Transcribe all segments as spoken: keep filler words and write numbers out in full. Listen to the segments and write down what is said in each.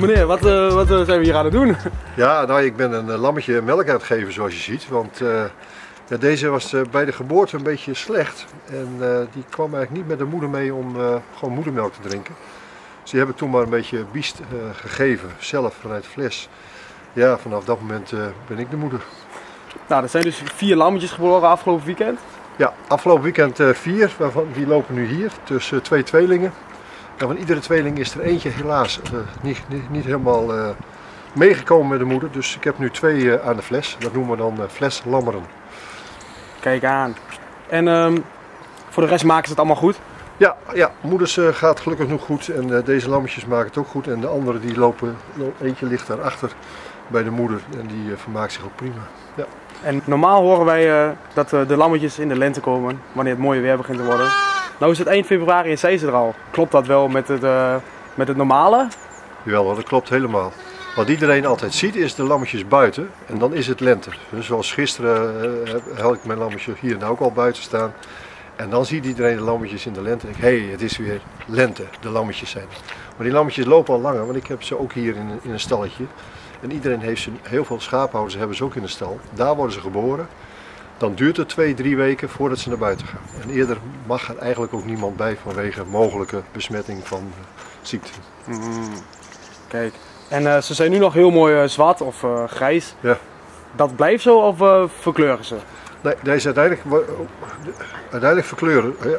Meneer, wat, uh, wat uh, zijn we hier aan het doen? Ja, nou, ik ben een uh, lammetje melk aan het geven zoals je ziet. Want uh, ja, deze was uh, bij de geboorte een beetje slecht. En uh, die kwam eigenlijk niet met de moeder mee om uh, gewoon moedermelk te drinken. Dus die heb ik toen maar een beetje biest uh, gegeven, zelf vanuit de fles. Ja, vanaf dat moment uh, ben ik de moeder. Nou, er zijn dus vier lammetjes geboren afgelopen weekend. Ja, afgelopen weekend uh, vier, waarvan die lopen nu hier tussen twee tweelingen. En van iedere tweeling is er eentje helaas uh, niet, niet, niet helemaal uh, meegekomen met de moeder. Dus ik heb nu twee uh, aan de fles. Dat noemen we dan uh, fleslammeren. Kijk aan. En um, voor de rest maken ze het allemaal goed? Ja, ja, moeders uh, gaat gelukkig nog goed. En uh, deze lammetjes maken het ook goed. En de andere die lopen, eentje ligt daarachter bij de moeder. En die uh, vermaakt zich ook prima. Ja. En normaal horen wij uh, dat uh, de lammetjes in de lente komen, wanneer het mooie weer begint te worden. Nou is het eind februari en zijn ze er al. Klopt dat wel met het, uh, met het normale? Jawel, dat klopt helemaal. Wat iedereen altijd ziet is de lammetjes buiten en dan is het lente. Dus zoals gisteren uh, had ik mijn lammetje hier nou ook al buiten staan. En dan ziet iedereen de lammetjes in de lente en denk ik, hé, hey, het is weer lente, de lammetjes zijn er. Maar die lammetjes lopen al langer, want ik heb ze ook hier in, in een stalletje. En iedereen heeft ze, heel veel schaaphouders hebben ze ook in de stal. Daar worden ze geboren. Dan duurt het twee, drie weken voordat ze naar buiten gaan. En eerder mag er eigenlijk ook niemand bij vanwege mogelijke besmetting van uh, ziekte. Mm. Kijk, en uh, ze zijn nu nog heel mooi uh, zwart of uh, grijs. Ja. Dat blijft zo of uh, verkleuren ze? Nee, deze uiteindelijk, uiteindelijk verkleuren, ja.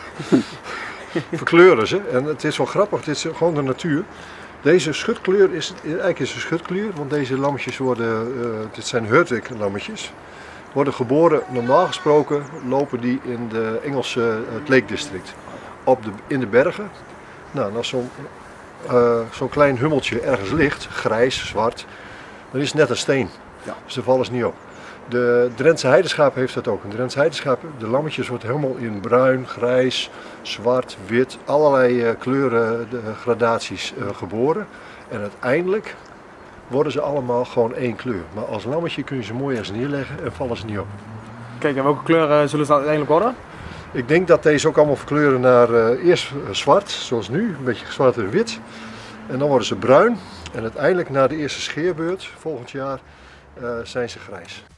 verkleuren ze. En het is wel grappig, het is gewoon de natuur. Deze schutkleur is eigenlijk is een schutkleur, want deze lammetjes worden, uh, dit zijn Hurtig lammetjes. Worden geboren, normaal gesproken lopen die in de Engelse uh, Lake District. Op de, in de bergen. Nou, en als zo'n uh, zo'n klein hummeltje ergens ligt, grijs, zwart, dan is het net een steen. Ja. Dus daar vallen ze niet op. De Drentse heideschaap heeft dat ook. Een Drentse heideschaap, de lammetjes worden helemaal in bruin, grijs, zwart, wit, allerlei uh, kleuren, de, gradaties uh, geboren. En uiteindelijk worden ze allemaal gewoon één kleur. Maar als lammetje kun je ze mooi ergens neerleggen en vallen ze niet op. Kijk, en welke kleuren zullen ze uiteindelijk worden? Ik denk dat deze ook allemaal verkleuren naar uh, eerst zwart, zoals nu, een beetje zwart en wit. En dan worden ze bruin. En uiteindelijk na de eerste scheerbeurt, volgend jaar, uh, zijn ze grijs.